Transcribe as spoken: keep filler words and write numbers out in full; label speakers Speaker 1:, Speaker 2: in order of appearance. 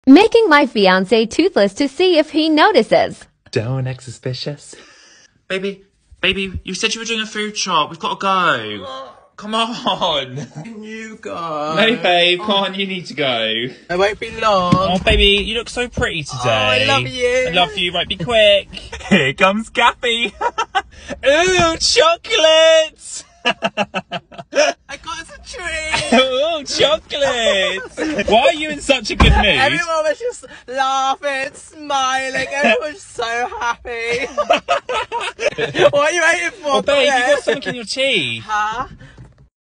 Speaker 1: Making my fiancé toothless to see if he notices.
Speaker 2: Don't act suspicious.
Speaker 3: Baby, baby, you said you were doing a food shop. We've got to go. Come on.
Speaker 4: Can you go?
Speaker 3: No, babe, come on, you need to go.
Speaker 4: I won't be long.
Speaker 3: Oh, baby, you look so pretty today.
Speaker 4: Oh, I love you.
Speaker 3: I love you, right, be quick.
Speaker 2: Here comes Gappy.
Speaker 3: Ooh, chocolate!
Speaker 4: I got us a treat.
Speaker 3: Ooh, chocolate! Why are you in such a good mood?
Speaker 4: Everyone was just laughing, smiling. Everyone was so happy. What are you waiting for?
Speaker 3: Oh, babe, you got something in your teeth.
Speaker 4: Huh?